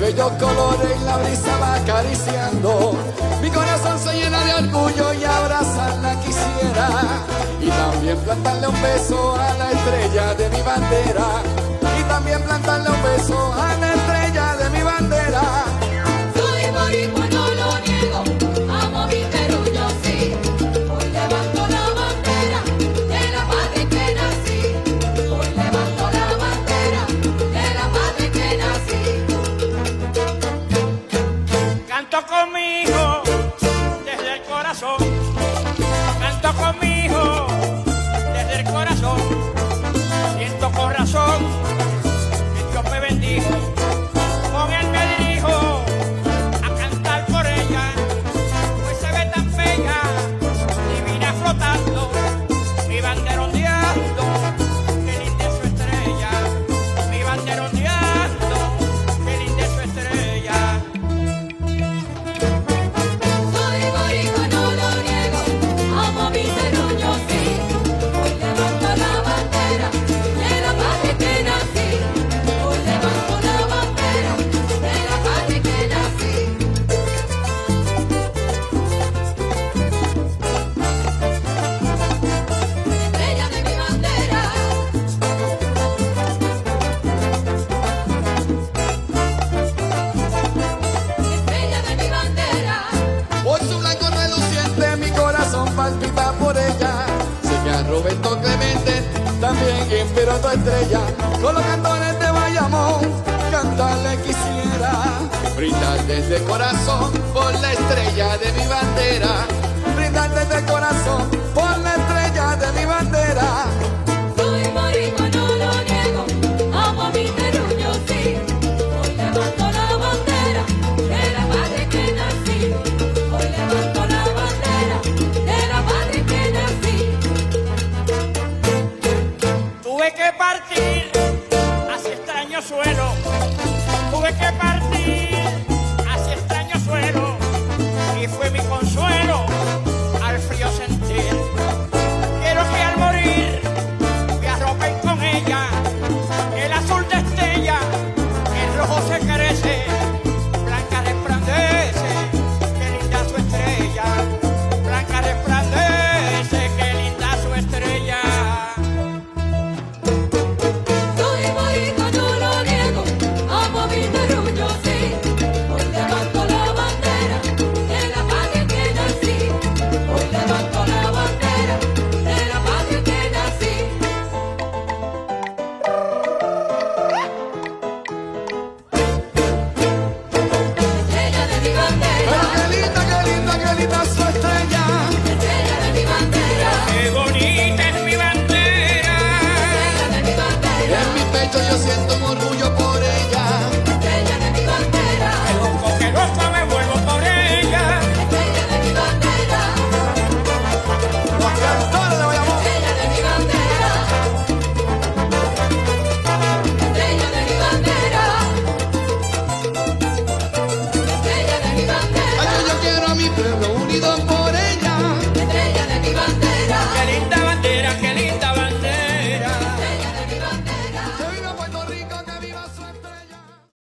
bellos colores la brisa va acariciando. Mi corazón se llena de orgullo y abrazarla quisiera. Y también plantarle un beso a la estrella de mi bandera. Y también plantarle un beso a la estrella de mi bandera. Soy boricua, no lo niego, amo mi Perú, yo sí. Hoy levanto la bandera de la patria que nací. Hoy levanto la bandera de la patria que nací. Canto con mi hijo desde el corazón. Canto con mi hijo desde el corazón. Siento con razón que Dios me bendijo. Con él me dirijo a cantar por ella, pues se ve tan bella, divina flotando, mi bandera ondeando, qué linda es su estrella, mi bandera ondeando, qué linda es su estrella. Soy boricua, no lo niego, amo mi Perú, yo sí. Hoy levanto la bandera de la patria que nací. Hoy levanto la bandera de la patria que nací. Estrella de mi bandera. Estrella de mi bandera. Por su blanco reluciente mi corazón palpita por ella. Sé que a Roberto Clemente también inspiró tu estrella. Con los cantores de Bayamón cantarle quisiera. Brindar desde el corazón por la estrella de mi bandera. Brindar desde el corazón por la estrella de mi bandera. Soy boricua, no lo niego, amo mi Perú, yo sí. Hoy levanto la bandera de la patria que nací. Hoy levanto la bandera de la patria que nací. Tuve que partir hacia extraño suelo, tuve que partir hacia extraño suelo, y fue mi consuelo al frío sentir. Quiero que al morir me arropen con ella, el azul destella, el rojo se crece, blanca resplandece, qué linda su estrella, blanca resplandece, qué linda su estrella. Soy boricua, no lo niego, amo mi Perú, yo sí. Hoy levanto la bandera de la patria que nací. Hoy levanto la bandera de la patria que nací. Estrella de mi bandera. Pero qué linda, qué linda, qué linda su estrella. Estrella de mi bandera. Qué bonita es mi bandera. Estrella de mi bandera. En mi pecho yo siento